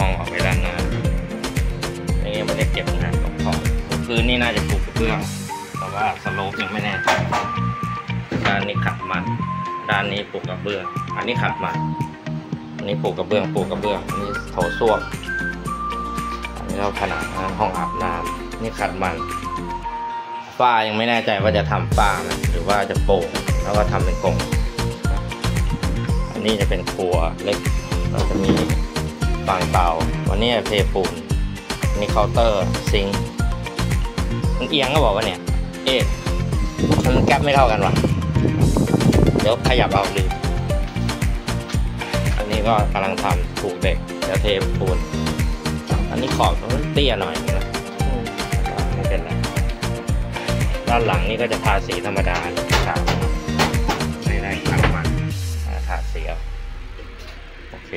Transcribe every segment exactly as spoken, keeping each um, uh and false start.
องออกไปด้านหน้านี่ยังไม่ได้เก็บงานของของพื้นนี่น่าจะปูกระเบื้องแต่ว่าสโลปยังไม่แน่ใจด้านนี้ขัดมันด้านนี้ปูกระเบื้องอันนี้ขัดมันอันนี้ปูกระเบื้องปูกระเบื้องอันนี้โถส้วมอันนี้เราผนังห้องอาบน้ำนี่ขัดมันฝ้ายังไม่แน่ใจว่าจะทำฝ้านะหรือว่าจะโป่งแล้วก็ทำเป็นกรงอันนี้จะเป็นครัวเล็กเราจะมีฟางเตาวันนี้เทปูนนี่เคาน์เตอร์ซิงค์มันเอียงก็บอกว่าเนี่ยเอ๊ะมันแก๊ปไม่เท่ากันวะเดี๋ยวขยับเอาลืมอันนี้ก็กำลังทำผูกเด็กจะเทปูนอันนี้ขอบมันเตี้ยหน่อยนะไม่เป็นไรด้านหลังนี่ก็จะทาสีธรรมดาขาวไม่ได้ขัดมันทาสีเอาโอเค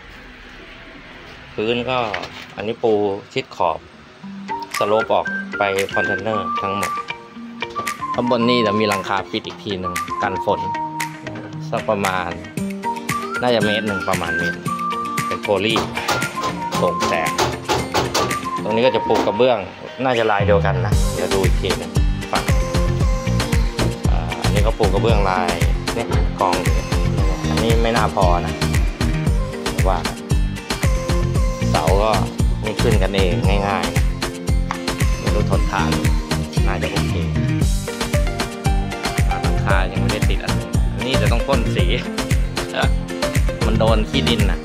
พื้นก็อันนี้ปูชิดขอบสโลปออกไปคอนเทนเนอร์ทั้งหมดข้างบนนี่จะมีหลังคาปิดอีกทีหนึ่งกันฝนสักประมาณน่าจะเมตรหนึ่งประมาณเมตรเป็นโพลีโปร่งแสงตรงนี้ก็จะปูกระเบื้องน่าจะลายเดียวกันนะเดี๋ยวดูอีกทีนึงฝั่งอันนี้ก็ปูกระเบื้องลายเนี่ยกองอยู่อันนี้ไม่น่าพอนะว่าเสาก็ไม่ขึ้นกันเองง่ายๆไม่รู้ทนทานน่าจะโอเคหลังคายังไม่ได้ติดอันนี้จะต้องพ่นสีมันโดนขี้ดินนะ